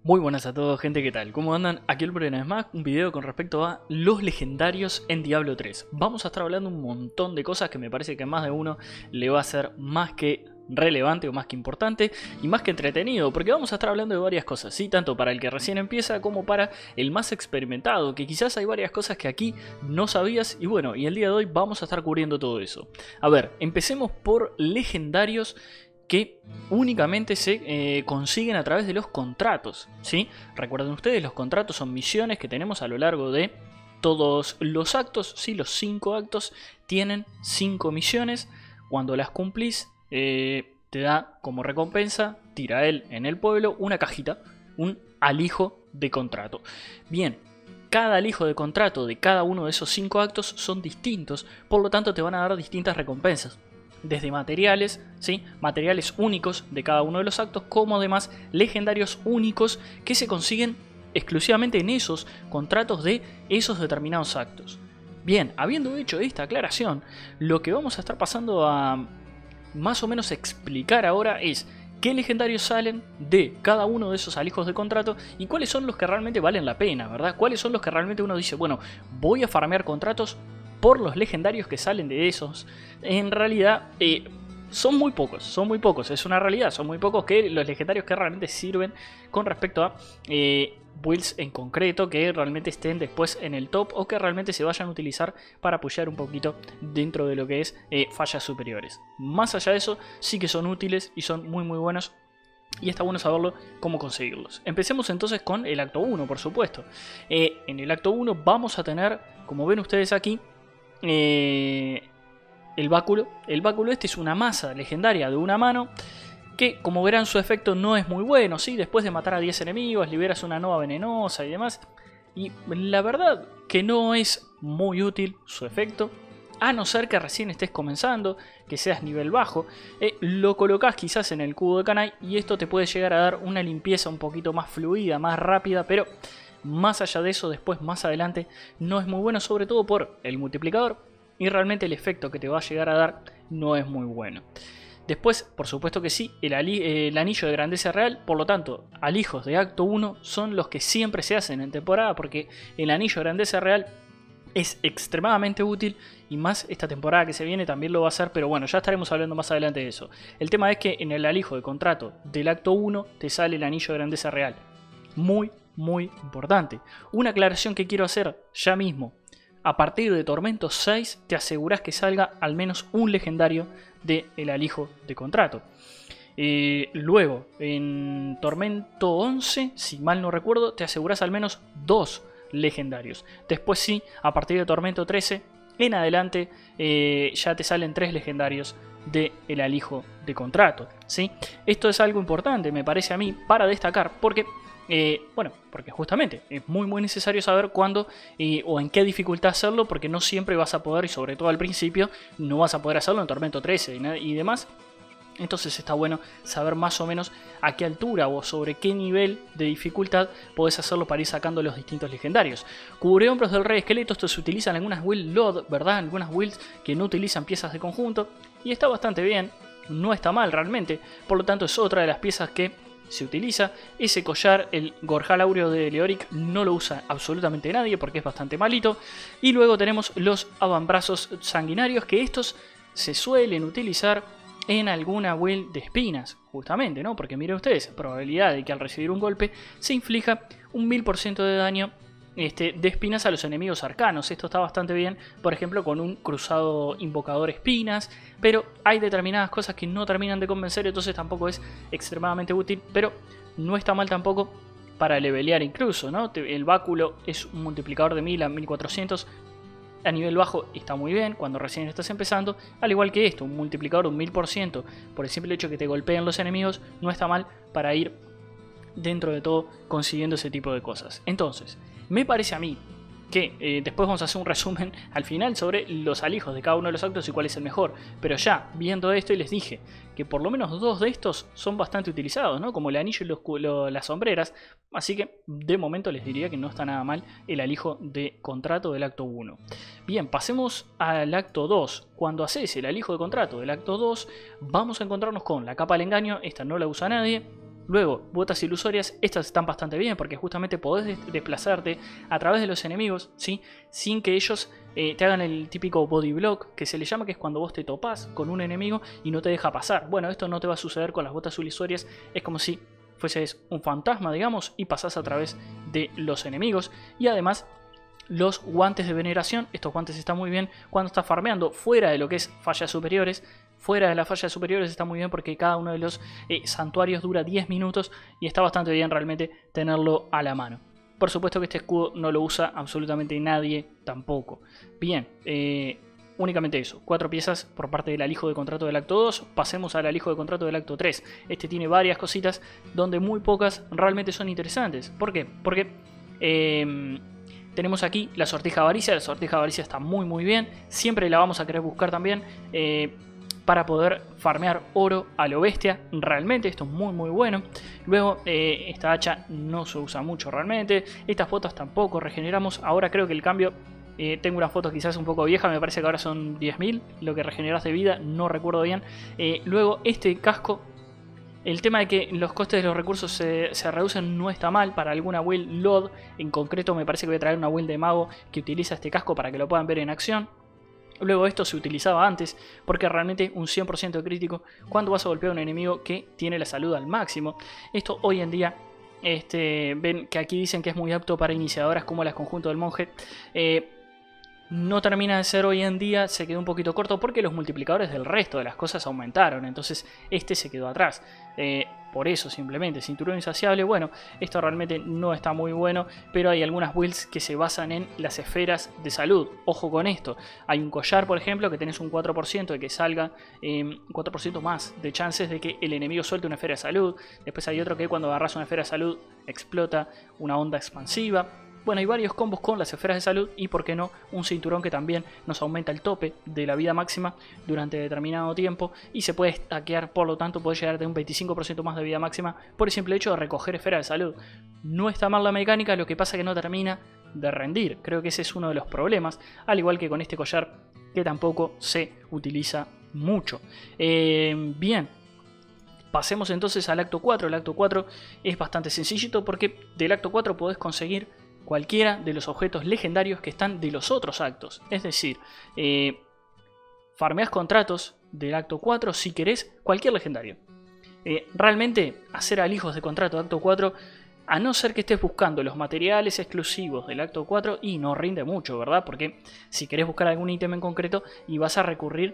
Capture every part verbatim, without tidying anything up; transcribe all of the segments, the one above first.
Muy buenas a todos, gente, ¿qué tal? ¿Cómo andan? Aquí el Brena es más, un video con respecto a los legendarios en Diablo tres. Vamos a estar hablando un montón de cosas que me parece que a más de uno le va a ser más que relevante o más que importante y más que entretenido, porque vamos a estar hablando de varias cosas, ¿sí? Tanto para el que recién empieza como para el más experimentado, que quizás hay varias cosas que aquí no sabías y bueno, y el día de hoy vamos a estar cubriendo todo eso. A ver, empecemos por legendarios que únicamente se eh, consiguen a través de los contratos, ¿sí? Recuerden ustedes, los contratos son misiones que tenemos a lo largo de todos los actos, ¿sí? Los cinco actos tienen cinco misiones. Cuando las cumplís, eh, te da como recompensa, tira él en el pueblo, una cajita, un alijo de contrato. Bien, cada alijo de contrato de cada uno de esos cinco actos son distintos, por lo tanto te van a dar distintas recompensas. Desde materiales, ¿sí? Materiales únicos de cada uno de los actos, como además legendarios únicos que se consiguen exclusivamente en esos contratos de esos determinados actos. Bien, habiendo hecho esta aclaración, lo que vamos a estar pasando a más o menos explicar ahora es qué legendarios salen de cada uno de esos alijos de contrato y cuáles son los que realmente valen la pena, ¿verdad? Cuáles son los que realmente uno dice, bueno, voy a farmear contratos por los legendarios que salen de esos. En realidad eh, son muy pocos, son muy pocos, es una realidad, son muy pocos que los legendarios que realmente sirven con respecto a eh, builds en concreto que realmente estén después en el top o que realmente se vayan a utilizar para apoyar un poquito dentro de lo que es eh, fallas superiores. Más allá de eso, sí que son útiles y son muy muy buenos. Y está bueno saberlo cómo conseguirlos. Empecemos entonces con el acto uno, por supuesto. Eh, en el acto uno vamos a tener, como ven ustedes aquí, Eh, el báculo. El báculo este es una masa legendaria de una mano que, como verán, su efecto no es muy bueno, ¿sí? Después de matar a diez enemigos liberas una nova venenosa y demás, y la verdad que no es muy útil su efecto, a no ser que recién estés comenzando, que seas nivel bajo. eh, lo colocas quizás en el cubo de Kanai y esto te puede llegar a dar una limpieza un poquito más fluida, más rápida, pero más allá de eso, después, más adelante, no es muy bueno, sobre todo por el multiplicador. Y realmente el efecto que te va a llegar a dar no es muy bueno. Después, por supuesto que sí, el, el anillo de grandeza real, por lo tanto, alijos de acto uno son los que siempre se hacen en temporada, porque el anillo de grandeza real es extremadamente útil y más esta temporada que se viene también lo va a hacer, pero bueno, ya estaremos hablando más adelante de eso. El tema es que en el alijo de contrato del acto uno te sale el anillo de grandeza real. Muy, muy importante. Una aclaración que quiero hacer ya mismo. A partir de Tormento seis te aseguras que salga al menos un legendario del alijo de contrato. Eh, luego, en Tormento once, si mal no recuerdo, te aseguras al menos dos legendarios. Después sí, a partir de Tormento trece en adelante eh, ya te salen tres legendarios del alijo de contrato, ¿sí? Esto es algo importante, me parece a mí, para destacar, porque Eh, bueno, porque justamente es muy muy necesario saber cuándo eh, o en qué dificultad hacerlo, porque no siempre vas a poder, y sobre todo al principio, no vas a poder hacerlo en Tormento trece y, y demás. Entonces está bueno saber más o menos a qué altura o sobre qué nivel de dificultad podés hacerlo para ir sacando los distintos legendarios. Cubrehombros del Rey Esqueleto, esto se utiliza en algunas builds load, ¿verdad? En algunas builds que no utilizan piezas de conjunto y está bastante bien, no está mal realmente, por lo tanto es otra de las piezas que se utiliza. Ese collar, el Gorjal Áureo de Leoric, no lo usa absolutamente nadie porque es bastante malito. Y luego tenemos los avambrazos sanguinarios, que estos se suelen utilizar en alguna build de espinas, justamente, ¿no? Porque miren ustedes, probabilidad de que al recibir un golpe se inflija un mil por ciento de daño Este, de espinas a los enemigos arcanos. Esto está bastante bien, por ejemplo, con un cruzado invocador espinas, pero hay determinadas cosas que no terminan de convencer, entonces tampoco es extremadamente útil, pero no está mal tampoco para levelear incluso, ¿no? El báculo es un multiplicador de mil a mil cuatrocientos, a nivel bajo está muy bien cuando recién estás empezando, al igual que esto, un multiplicador de un mil por ciento por el simple hecho que te golpeen los enemigos, no está mal para ir dentro de todo consiguiendo ese tipo de cosas. Entonces, me parece a mí que eh, después vamos a hacer un resumen al final sobre los alijos de cada uno de los actos y cuál es el mejor. Pero ya, viendo esto, y les dije que por lo menos dos de estos son bastante utilizados, ¿no? Como el anillo y los, lo, las sombreras. Así que, de momento les diría que no está nada mal el alijo de contrato del acto uno. Bien, pasemos al acto dos. Cuando haces el alijo de contrato del acto dos, vamos a encontrarnos con la capa del engaño. Esta no la usa nadie. Luego, botas ilusorias, estas están bastante bien porque justamente podés desplazarte a través de los enemigos, ¿sí? Sin que ellos eh, te hagan el típico body block, que se le llama, que es cuando vos te topás con un enemigo y no te deja pasar. Bueno, esto no te va a suceder con las botas ilusorias, es como si fueses un fantasma, digamos, y pasás a través de los enemigos. Y además, los guantes de veneración, estos guantes están muy bien cuando estás farmeando fuera de lo que es fallas superiores. Fuera de las fallas superiores está muy bien porque cada uno de los eh, santuarios dura diez minutos y está bastante bien realmente tenerlo a la mano. Por supuesto que este escudo no lo usa absolutamente nadie tampoco. Bien, eh, únicamente eso. Cuatro piezas por parte del alijo de contrato del acto dos. Pasemos al alijo de contrato del acto tres. Este tiene varias cositas donde muy pocas realmente son interesantes. ¿Por qué? Porque eh, tenemos aquí la sortija avaricia. La sortija avaricia está muy muy bien. Siempre la vamos a querer buscar también. Eh, para poder farmear oro a lo bestia, realmente esto es muy muy bueno. Luego eh, esta hacha no se usa mucho realmente, estas botas tampoco, regeneramos, ahora creo que el cambio, eh, tengo una foto quizás un poco vieja, me parece que ahora son diez mil lo que regeneras de vida, no recuerdo bien. Eh, luego este casco, el tema de que los costes de los recursos se, se reducen no está mal para alguna build L O D, en concreto me parece que voy a traer una build de mago que utiliza este casco para que lo puedan ver en acción. Luego esto se utilizaba antes porque realmente un cien por ciento de crítico cuando vas a golpear a un enemigo que tiene la salud al máximo. Esto hoy en día, este, ven que aquí dicen que es muy apto para iniciadoras como las conjunto del monje. Eh, no termina de ser hoy en día, se quedó un poquito corto porque los multiplicadores del resto de las cosas aumentaron. Entonces este se quedó atrás. Eh, por eso simplemente, cinturón insaciable, bueno, esto realmente no está muy bueno, pero hay algunas builds que se basan en las esferas de salud. Ojo con esto, hay un collar por ejemplo que tenés un cuatro por ciento de que salga, eh, cuatro por ciento más de chances de que el enemigo suelte una esfera de salud. Después hay otro que cuando agarras una esfera de salud explota una onda expansiva. Bueno, hay varios combos con las esferas de salud y, por qué no, un cinturón que también nos aumenta el tope de la vida máxima durante determinado tiempo y se puede stackear, por lo tanto puede llegar de un veinticinco por ciento más de vida máxima por el simple hecho de recoger esferas de salud. No está mal la mecánica, lo que pasa es que no termina de rendir, creo que ese es uno de los problemas, al igual que con este collar que tampoco se utiliza mucho. Eh, bien. Pasemos entonces al acto cuatro. El acto cuatro es bastante sencillito porque del acto cuatro podés conseguir cualquiera de los objetos legendarios que están de los otros actos. Es decir, eh, farmeás contratos del acto cuatro si querés cualquier legendario. Eh, realmente hacer alijos de contrato de acto cuatro, a no ser que estés buscando los materiales exclusivos del acto cuatro, y no rinde mucho, ¿verdad? Porque si querés buscar algún ítem en concreto y vas a recurrir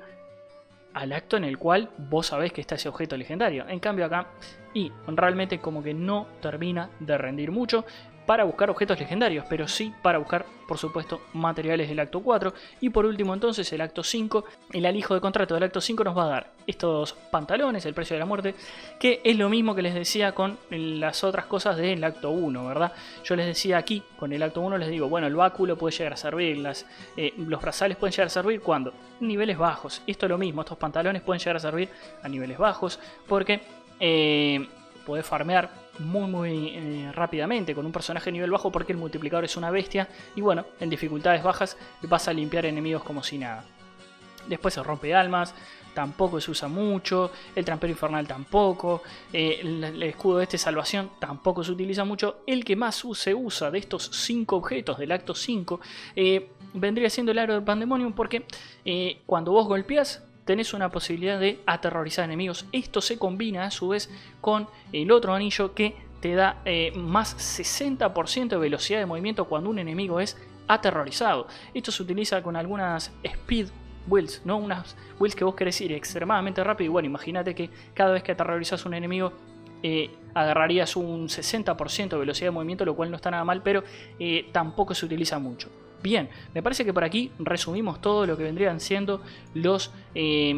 al acto en el cual vos sabés que está ese objeto legendario. En cambio acá, y realmente como que no termina de rendir mucho para buscar objetos legendarios, pero sí para buscar, por supuesto, materiales del acto cuatro. Y por último entonces el acto cinco, el alijo de contrato del acto cinco nos va a dar estos pantalones, el precio de la muerte, que es lo mismo que les decía con las otras cosas del acto uno, ¿verdad? Yo les decía aquí, con el acto uno les digo, bueno, el báculo puede llegar a servir, las, eh, los brazales pueden llegar a servir, ¿cuándo? Niveles bajos. Esto es lo mismo, estos pantalones pueden llegar a servir a niveles bajos, porque eh, podés farmear muy muy eh, rápidamente con un personaje de nivel bajo porque el multiplicador es una bestia y bueno, en dificultades bajas vas a limpiar enemigos como si nada. Después se rompe almas, tampoco se usa mucho, el trampero infernal tampoco, eh, el, el escudo de este salvación tampoco se utiliza mucho. El que más se usa de estos cinco objetos del acto cinco eh, vendría siendo el aro del pandemonium porque eh, cuando vos golpeás tenés una posibilidad de aterrorizar enemigos. Esto se combina a su vez con el otro anillo que te da eh, más sesenta por ciento de velocidad de movimiento cuando un enemigo es aterrorizado. Esto se utiliza con algunas speed builds, ¿no? Unas builds que vos querés ir extremadamente rápido y bueno, imagínate que cada vez que aterrorizas a un enemigo eh, agarrarías un sesenta por ciento de velocidad de movimiento, lo cual no está nada mal, pero eh, tampoco se utiliza mucho. Bien, me parece que por aquí resumimos todo lo que vendrían siendo los eh,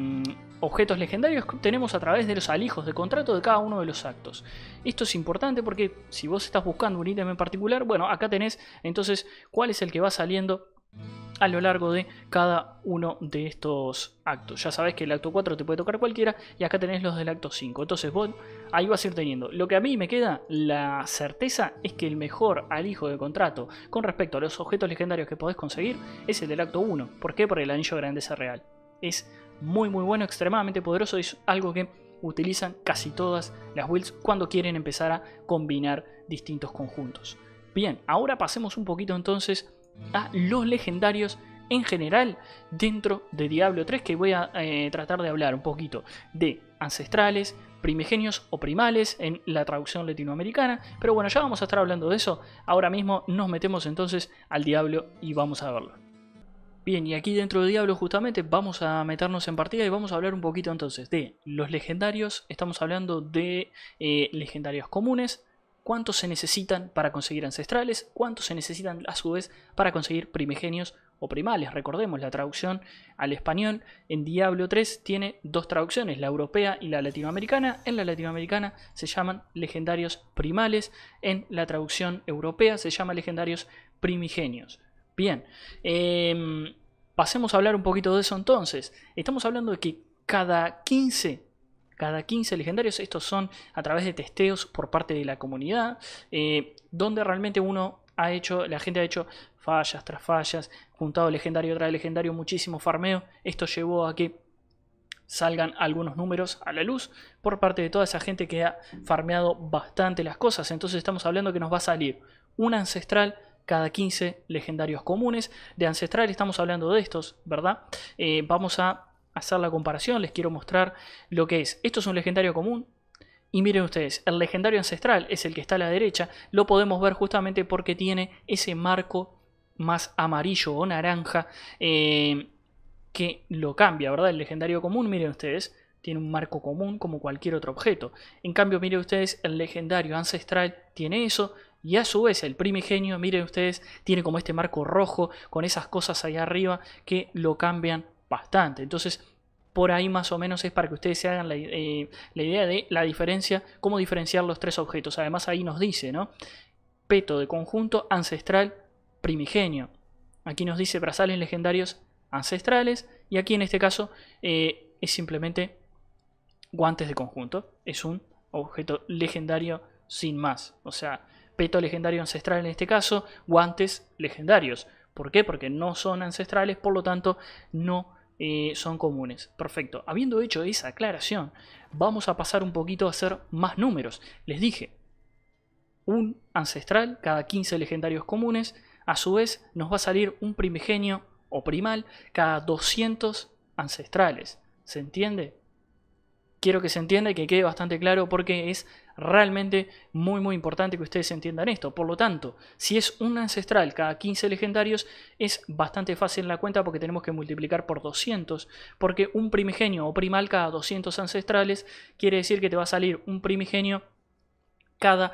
objetos legendarios que obtenemos a través de los alijos de contrato de cada uno de los actos. Esto es importante porque si vos estás buscando un ítem en particular, bueno, acá tenés entonces cuál es el que va saliendo a lo largo de cada uno de estos actos. Ya sabes que el acto cuatro te puede tocar cualquiera y acá tenés los del acto cinco. Entonces vos ahí vas a ir teniendo. Lo que a mí me queda, la certeza es que el mejor alijo de contrato con respecto a los objetos legendarios que podés conseguir es el del acto uno. ¿Por qué? Por el anillo de grandeza real. Es muy muy bueno, extremadamente poderoso, es algo que utilizan casi todas las builds cuando quieren empezar a combinar distintos conjuntos. Bien, ahora pasemos un poquito entonces a los legendarios en general dentro de Diablo tres, que voy a eh, tratar de hablar un poquito de ancestrales, primigenios o primales en la traducción latinoamericana, pero bueno, ya vamos a estar hablando de eso. Ahora mismo nos metemos entonces al Diablo y vamos a verlo. Bien, y aquí dentro de Diablo justamente vamos a meternos en partida y vamos a hablar un poquito entonces de los legendarios. Estamos hablando de eh, legendarios comunes, cuántos se necesitan para conseguir ancestrales, cuántos se necesitan a su vez para conseguir primigenios o primales. Recordemos, la traducción al español en Diablo tres tiene dos traducciones, la europea y la latinoamericana. En la latinoamericana se llaman legendarios primales, en la traducción europea se llama legendarios primigenios. Bien, eh, pasemos a hablar un poquito de eso entonces. Estamos hablando de que cada quince, cada quince legendarios, estos son a través de testeos por parte de la comunidad, eh, donde realmente uno ha hecho, la gente ha hecho fallas tras fallas, juntado legendario tras legendario, muchísimo farmeo. Esto llevó a que salgan algunos números a la luz por parte de toda esa gente que ha farmeado bastante las cosas. Entonces estamos hablando que nos va a salir un ancestral cada quince legendarios comunes. De ancestral estamos hablando de estos, ¿verdad? Eh, vamos a hacer la comparación, les quiero mostrar lo que es. Esto es un legendario común. Y miren ustedes, el legendario ancestral es el que está a la derecha. Lo podemos ver justamente porque tiene ese marco más amarillo o naranja eh, que lo cambia, ¿verdad? El legendario común, miren ustedes, tiene un marco común como cualquier otro objeto. En cambio, miren ustedes, el legendario ancestral tiene eso. Y a su vez el primigenio, miren ustedes, tiene como este marco rojo con esas cosas ahí arriba que lo cambian bastante. Entonces, por ahí más o menos es para que ustedes se hagan la, eh, la idea de la diferencia, cómo diferenciar los tres objetos. Además ahí nos dice, ¿no? Peto de conjunto, ancestral, primigenio. Aquí nos dice brazales legendarios ancestrales y aquí en este caso eh, es simplemente guantes de conjunto. Es un objeto legendario sin más. O sea, peto legendario ancestral en este caso, guantes legendarios. ¿Por qué? Porque no son ancestrales, por lo tanto no eh, son comunes. Perfecto. Habiendo hecho esa aclaración, vamos a pasar un poquito a hacer más números. Les dije, un ancestral cada quince legendarios comunes. A su vez nos va a salir un primigenio o primal cada doscientos ancestrales. ¿Se entiende? Quiero que se entienda y que quede bastante claro porque es realmente muy muy importante que ustedes entiendan esto. Por lo tanto, si es un ancestral cada quince legendarios, es bastante fácil la cuenta porque tenemos que multiplicar por doscientos. Porque un primigenio o primal cada doscientos ancestrales quiere decir que te va a salir un primigenio cada,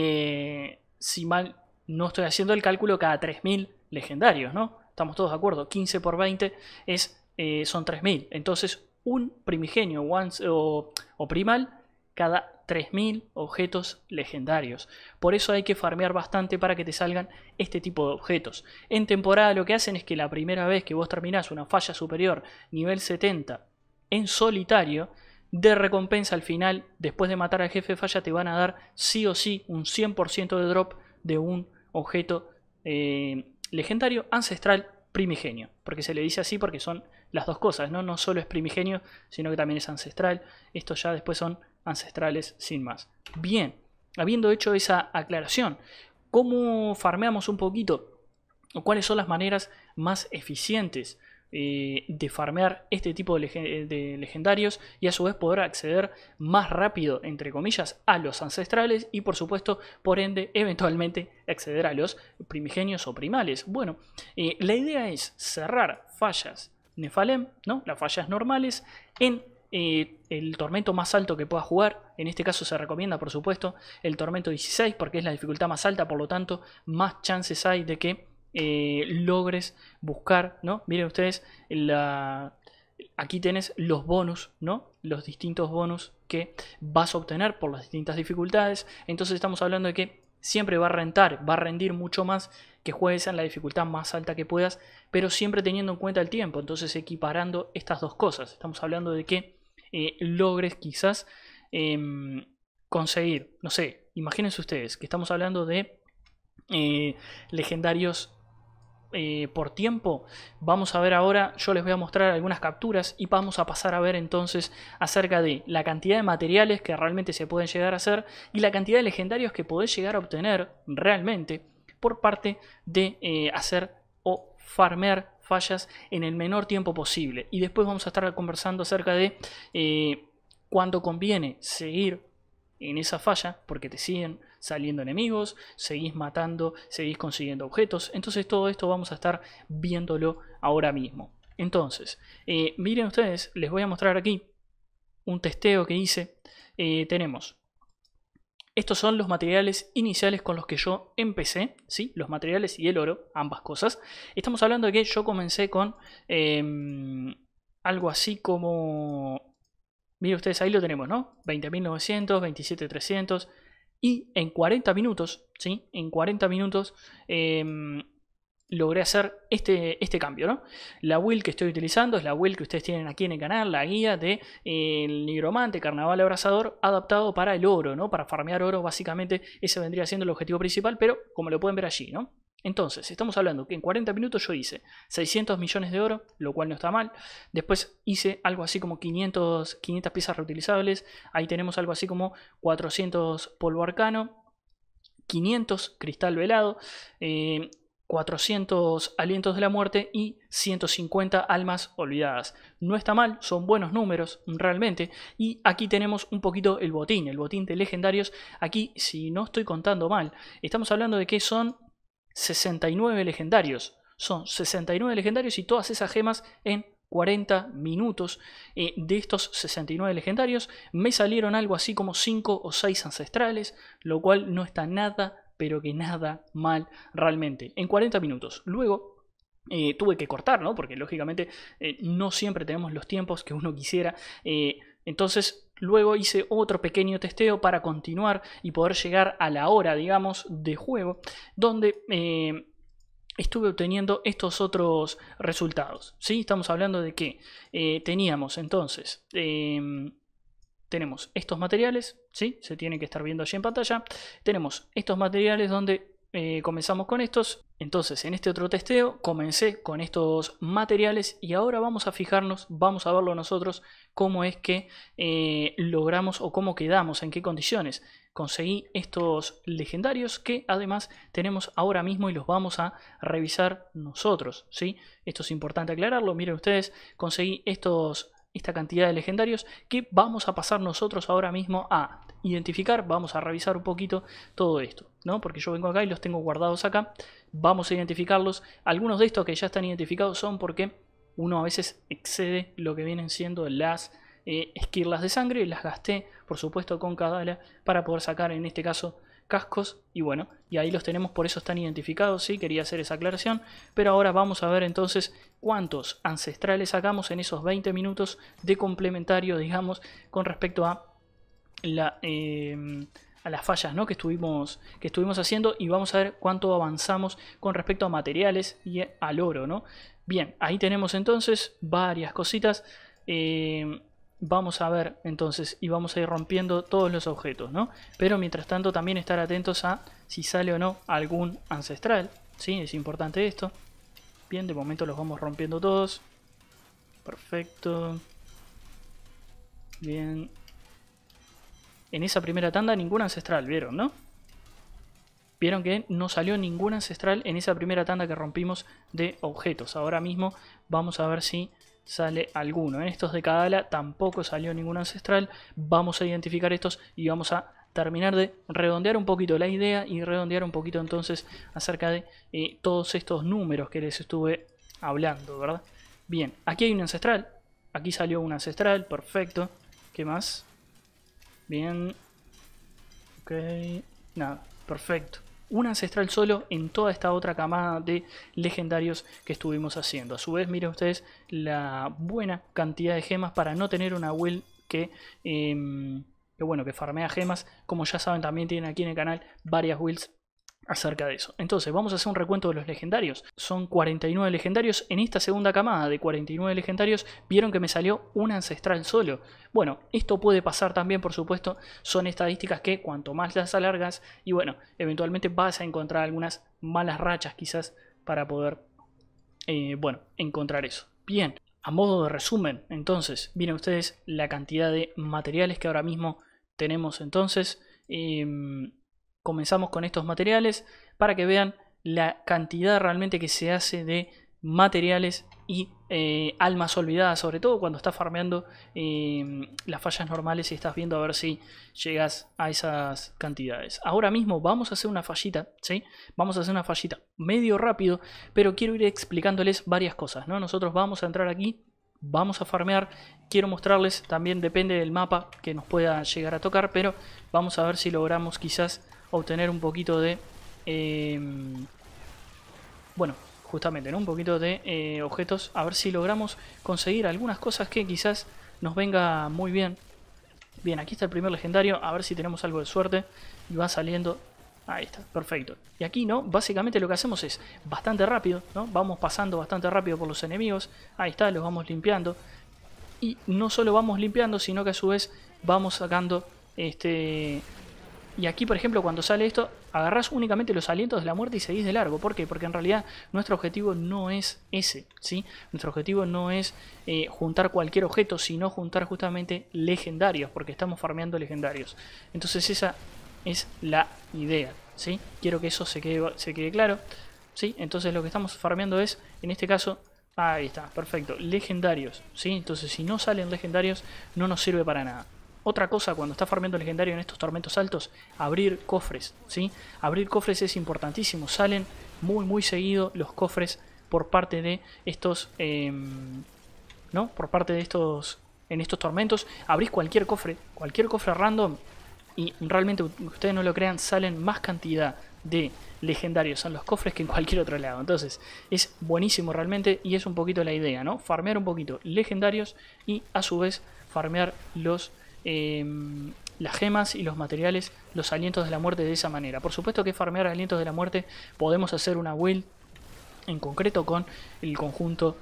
eh, si mal no estoy haciendo el cálculo, cada tres mil legendarios, ¿no? Estamos todos de acuerdo. quince por veinte es, eh, son tres mil. Entonces, un primigenio once, o, o primal cada tres mil objetos legendarios. Por eso hay que farmear bastante para que te salgan este tipo de objetos. En temporada lo que hacen es que la primera vez que vos terminás una falla superior nivel setenta en solitario, de recompensa al final, después de matar al jefe de falla, te van a dar sí o sí un cien por ciento de drop de un objeto eh, legendario ancestral primigenio. Porque se le dice así porque son las dos cosas, ¿no? No solo es primigenio, sino que también es ancestral. Estos ya después son ancestrales sin más. Bien, habiendo hecho esa aclaración, ¿cómo farmeamos un poquito? ¿O cuáles son las maneras más eficientes eh, de farmear este tipo de, leg de legendarios y a su vez poder acceder más rápido, entre comillas, a los ancestrales y por supuesto, por ende, eventualmente acceder a los primigenios o primales? Bueno, eh, la idea es cerrar fallas Nefalem, ¿no? Las fallas normales en eh, el tormento más alto que pueda jugar. En este caso se recomienda, por supuesto, el tormento dieciséis porque es la dificultad más alta, por lo tanto, más chances hay de que eh, logres buscar, ¿no? Miren ustedes, la... aquí tenés los bonus, ¿no? Los distintos bonus que vas a obtener por las distintas dificultades. Entonces estamos hablando de que siempre va a rentar, va a rendir mucho más que juegues en la dificultad más alta que puedas, pero siempre teniendo en cuenta el tiempo. Entonces equiparando estas dos cosas. Estamos hablando de que eh, logres quizás eh, conseguir, no sé, imagínense ustedes que estamos hablando de eh, legendarios eh, por tiempo, vamos a ver ahora, yo les voy a mostrar algunas capturas y vamos a pasar a ver entonces acerca de la cantidad de materiales que realmente se pueden llegar a hacer y la cantidad de legendarios que podés llegar a obtener realmente por parte de eh, hacer o farmear fallas en el menor tiempo posible. Y después vamos a estar conversando acerca de eh, cuándo conviene seguir en esa falla, porque te siguen saliendo enemigos, seguís matando, seguís consiguiendo objetos. Entonces todo esto vamos a estar viéndolo ahora mismo. Entonces, eh, miren ustedes, les voy a mostrar aquí un testeo que hice. Eh, tenemos, estos son los materiales iniciales con los que yo empecé, ¿sí? Los materiales y el oro, ambas cosas. Estamos hablando de que yo comencé con eh, algo así como... Miren ustedes, ahí lo tenemos, ¿no? veinte mil novecientos, veintisiete mil trescientos. Y en cuarenta minutos, ¿sí? En cuarenta minutos eh, logré hacer este, este cambio, ¿no? La build que estoy utilizando es la build que ustedes tienen aquí en el canal, la guía de eh, el nigromante, carnaval abrasador, adaptado para el oro, ¿no? Para farmear oro, básicamente ese vendría siendo el objetivo principal, pero como lo pueden ver allí, ¿no? Entonces, estamos hablando que en cuarenta minutos yo hice seiscientos millones de oro, lo cual no está mal. Después hice algo así como quinientas piezas reutilizables. Ahí tenemos algo así como cuatrocientos polvo arcano, quinientos cristal velado, eh, cuatrocientos alientos de la muerte y ciento cincuenta almas olvidadas. No está mal, son buenos números realmente. Y aquí tenemos un poquito el botín, el botín de legendarios. Aquí, si no estoy contando mal, estamos hablando de que son sesenta y nueve legendarios. Son sesenta y nueve legendarios y todas esas gemas en cuarenta minutos. Eh, de estos sesenta y nueve legendarios me salieron algo así como cinco o seis ancestrales, lo cual no está nada, pero que nada mal realmente. En cuarenta minutos. Luego eh, tuve que cortar, ¿no? Porque lógicamente eh, no siempre tenemos los tiempos que uno quisiera. Eh, entonces... Luego hice otro pequeño testeo para continuar y poder llegar a la hora, digamos, de juego, donde eh, estuve obteniendo estos otros resultados. ¿Sí? Estamos hablando de que eh, teníamos entonces, eh, tenemos estos materiales, ¿sí? Se tiene que estar viendo allí en pantalla. Tenemos estos materiales donde eh, comenzamos con estos. Entonces en este otro testeo comencé con estos materiales y ahora vamos a fijarnos, vamos a verlo nosotros cómo es que eh, logramos o cómo quedamos, en qué condiciones. Conseguí estos legendarios que además tenemos ahora mismo y los vamos a revisar nosotros, ¿sí? Esto es importante aclararlo, miren ustedes, conseguí estos, esta cantidad de legendarios que vamos a pasar nosotros ahora mismo a identificar, vamos a revisar un poquito todo esto, ¿no? Porque yo vengo acá y los tengo guardados acá. Vamos a identificarlos. Algunos de estos que ya están identificados son porque uno a veces excede lo que vienen siendo las eh, esquirlas de sangre. Las gasté, por supuesto, con Kadala para poder sacar, en este caso, cascos. Y bueno, y ahí los tenemos, por eso están identificados. Sí, quería hacer esa aclaración. Pero ahora vamos a ver entonces cuántos ancestrales sacamos en esos veinte minutos de complementario, digamos, con respecto a la... Eh, a las fallas, ¿no? que, estuvimos, que estuvimos haciendo, y vamos a ver cuánto avanzamos con respecto a materiales y al oro, ¿no? Bien, ahí tenemos entonces varias cositas. Eh, vamos a ver entonces y vamos a ir rompiendo todos los objetos, ¿no? Pero mientras tanto también estar atentos a si sale o no algún ancestral, ¿sí? Es importante esto. Bien, de momento los vamos rompiendo todos. Perfecto. Bien. En esa primera tanda ningún ancestral, ¿vieron, no? Vieron que no salió ningún ancestral en esa primera tanda que rompimos de objetos. Ahora mismo vamos a ver si sale alguno. En estos de Kadala tampoco salió ningún ancestral. Vamos a identificar estos y vamos a terminar de redondear un poquito la idea y redondear un poquito entonces acerca de eh, todos estos números que les estuve hablando, ¿verdad? Bien, aquí hay un ancestral. Aquí salió un ancestral, perfecto. ¿Qué más? Bien. Ok. Nada, perfecto. Un ancestral solo en toda esta otra camada de legendarios que estuvimos haciendo. A su vez, miren ustedes la buena cantidad de gemas para no tener una build que, eh, que bueno, que farmea gemas. Como ya saben, también tienen aquí en el canal varias builds acerca de eso. Entonces vamos a hacer un recuento de los legendarios. Son cuarenta y nueve legendarios. En esta segunda camada de cuarenta y nueve legendarios vieron que me salió un ancestral solo. Bueno, esto puede pasar también, por supuesto. Son estadísticas que cuanto más las alargas, y bueno, eventualmente vas a encontrar algunas malas rachas quizás para poder eh, bueno, encontrar eso. Bien, a modo de resumen, entonces, miren ustedes la cantidad de materiales que ahora mismo tenemos. Entonces, eh, comenzamos con estos materiales para que vean la cantidad realmente que se hace de materiales y eh, almas olvidadas, sobre todo cuando estás farmeando eh, las fallas normales y estás viendo a ver si llegas a esas cantidades. Ahora mismo vamos a hacer una fallita, ¿sí? Vamos a hacer una fallita medio rápido, pero quiero ir explicándoles varias cosas, ¿no? Nosotros vamos a entrar aquí, vamos a farmear, quiero mostrarles, también depende del mapa que nos pueda llegar a tocar, pero vamos a ver si logramos quizás obtener un poquito de... Eh, bueno, justamente, ¿no? Un poquito de eh, objetos, a ver si logramos conseguir algunas cosas que quizás nos venga muy bien. Bien, aquí está el primer legendario, a ver si tenemos algo de suerte. Y va saliendo, ahí está, perfecto. Y aquí, ¿no? Básicamente lo que hacemos es bastante rápido, ¿no? Vamos pasando bastante rápido por los enemigos, ahí está, los vamos limpiando. Y no solo vamos limpiando, sino que a su vez vamos sacando este... Y aquí, por ejemplo, cuando sale esto, agarrás únicamente los alientos de la muerte y seguís de largo. ¿Por qué? Porque en realidad nuestro objetivo no es ese, ¿sí? Nuestro objetivo no es eh, juntar cualquier objeto, sino juntar justamente legendarios, porque estamos farmeando legendarios. Entonces esa es la idea, ¿sí? Quiero que eso se quede, se quede claro, ¿sí? Entonces lo que estamos farmeando es, en este caso... Ahí está, perfecto, legendarios, ¿sí? Entonces si no salen legendarios, no nos sirve para nada. Otra cosa, cuando está farmeando legendario en estos tormentos altos, abrir cofres, ¿sí? Abrir cofres es importantísimo. Salen muy, muy seguido los cofres por parte de estos, eh, ¿no? Por parte de estos, en estos tormentos. Abrís cualquier cofre, cualquier cofre random y realmente, ustedes no lo crean, salen más cantidad de legendarios en los cofres que en cualquier otro lado. Entonces, es buenísimo realmente y es un poquito la idea, ¿no? Farmear un poquito legendarios y a su vez farmear los... Eh, las gemas y los materiales, los alientos de la muerte de esa manera. Por supuesto que farmear alientos de la muerte podemos hacer una build en concreto con el conjunto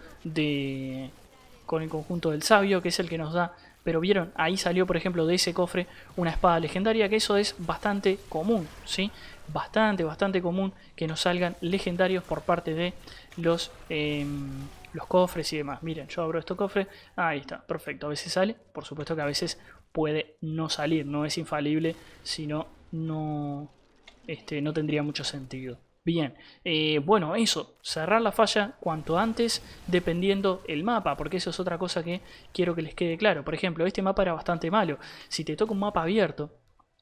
de con el conjunto del sabio, que es el que nos da, pero vieron, ahí salió por ejemplo de ese cofre una espada legendaria, que eso es bastante común, ¿sí? Bastante, bastante común que nos salgan legendarios por parte de los eh, los cofres y demás. Miren, yo abro este cofre, ahí está, perfecto, a veces sale, por supuesto que a veces puede no salir, no es infalible, sino no, este, no tendría mucho sentido. Bien, eh, bueno, eso, cerrar la falla cuanto antes dependiendo el mapa, porque eso es otra cosa que quiero que les quede claro. Por ejemplo, este mapa era bastante malo. Si te toca un mapa abierto,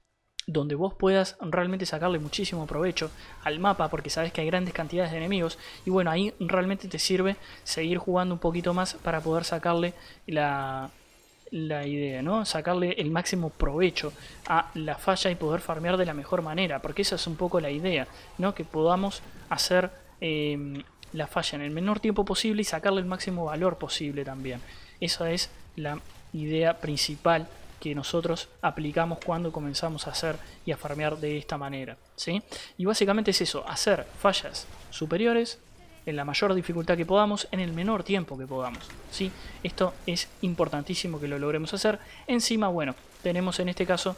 donde vos puedas realmente sacarle muchísimo provecho al mapa, porque sabes que hay grandes cantidades de enemigos, y bueno, ahí realmente te sirve seguir jugando un poquito más para poder sacarle la... la idea, ¿no? Sacarle el máximo provecho a la falla y poder farmear de la mejor manera, porque esa es un poco la idea, ¿no? Que podamos hacer eh, la falla en el menor tiempo posible y sacarle el máximo valor posible también. Esa es la idea principal que nosotros aplicamos cuando comenzamos a hacer y a farmear de esta manera, ¿sí? Y básicamente es eso, hacer fallas superiores en la mayor dificultad que podamos, en el menor tiempo que podamos, ¿sí? Esto es importantísimo que lo logremos hacer. Encima, bueno, tenemos en este caso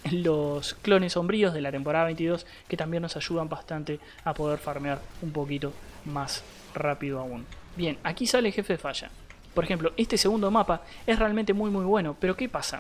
los clones sombríos de la temporada veintidós que también nos ayudan bastante a poder farmear un poquito más rápido aún. Bien, aquí sale el jefe de falla. Por ejemplo, este segundo mapa es realmente muy muy bueno, pero ¿qué pasa?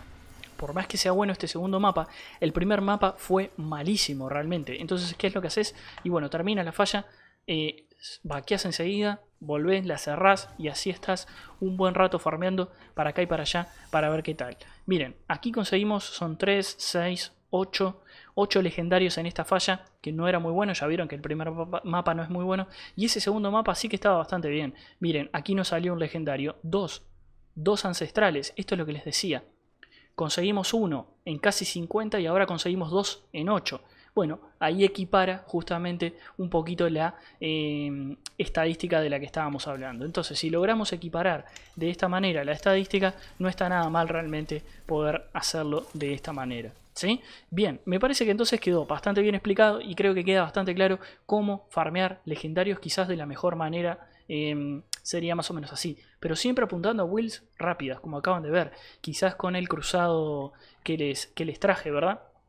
Por más que sea bueno este segundo mapa, el primer mapa fue malísimo realmente. Entonces, ¿qué es lo que haces? Y bueno, termina la falla, eh, vaqueas enseguida, volvés, la cerrás y así estás un buen rato farmeando para acá y para allá para ver qué tal. Miren, aquí conseguimos, son tres, seis, ocho, ocho legendarios en esta falla, que no era muy bueno, ya vieron que el primer mapa no es muy bueno, y ese segundo mapa sí que estaba bastante bien. Miren, aquí nos salió un legendario, dos, dos ancestrales, esto es lo que les decía. Conseguimos uno en casi cincuenta y ahora conseguimos dos en ocho. Bueno, ahí equipara justamente un poquito la eh, estadística de la que estábamos hablando. Entonces, si logramos equiparar de esta manera la estadística, no está nada mal realmente poder hacerlo de esta manera, ¿sí? Bien, me parece que entonces quedó bastante bien explicado y creo que queda bastante claro cómo farmear legendarios quizás de la mejor manera. Eh, sería más o menos así, pero siempre apuntando a builds rápidas, como acaban de ver, quizás con el cruzado que les, que les traje, ¿verdad?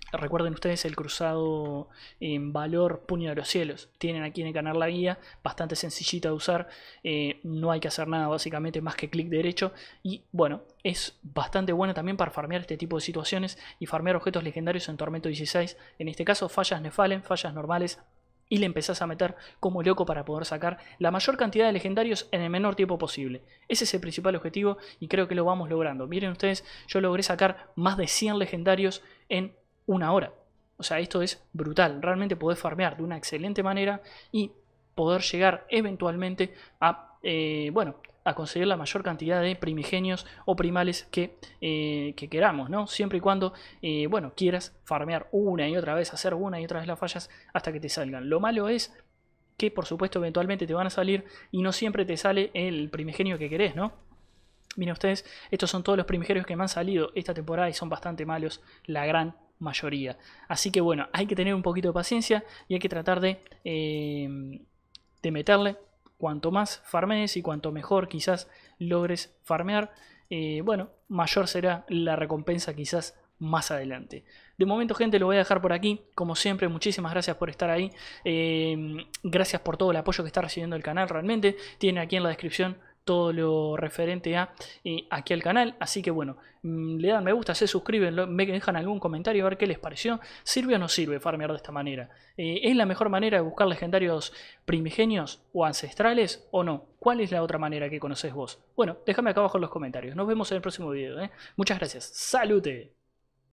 Recuerden ustedes el cruzado en valor Puño de los Cielos. Tienen aquí en el canal la guía, bastante sencillita de usar. Eh, no hay que hacer nada básicamente más que clic derecho. Y bueno, es bastante bueno también para farmear este tipo de situaciones y farmear objetos legendarios en Tormento dieciséis. En este caso fallas Nefalen, fallas normales. Y le empezás a meter como loco para poder sacar la mayor cantidad de legendarios en el menor tiempo posible. Ese es el principal objetivo y creo que lo vamos logrando. Miren ustedes, yo logré sacar más de cien legendarios en una hora. O sea, esto es brutal. Realmente podés farmear de una excelente manera y poder llegar eventualmente a, eh, bueno, a conseguir la mayor cantidad de primigenios o primales que, eh, que queramos, ¿no? Siempre y cuando, eh, bueno, quieras farmear una y otra vez, hacer una y otra vez las fallas hasta que te salgan. Lo malo es que, por supuesto, eventualmente te van a salir y no siempre te sale el primigenio que querés, ¿no? Miren ustedes, estos son todos los primigenios que me han salido esta temporada y son bastante malos, la gran mayoría. Así que bueno, hay que tener un poquito de paciencia y hay que tratar de, eh, de meterle. Cuanto más farmees y cuanto mejor quizás logres farmear, eh, bueno, mayor será la recompensa quizás más adelante. De momento, gente, lo voy a dejar por aquí. Como siempre, muchísimas gracias por estar ahí. Eh, gracias por todo el apoyo que está recibiendo el canal realmente. Tiene aquí en la descripción todo lo referente a eh, aquí al canal, así que bueno, mmm, le dan me gusta, se suscriben, me dejan algún comentario a ver qué les pareció, sirve o no sirve farmear de esta manera, eh, es la mejor manera de buscar legendarios primigenios o ancestrales o no, ¿cuál es la otra manera que conoces vos? Bueno, déjame acá abajo en los comentarios, nos vemos en el próximo video, ¿eh? Muchas gracias, ¡salute!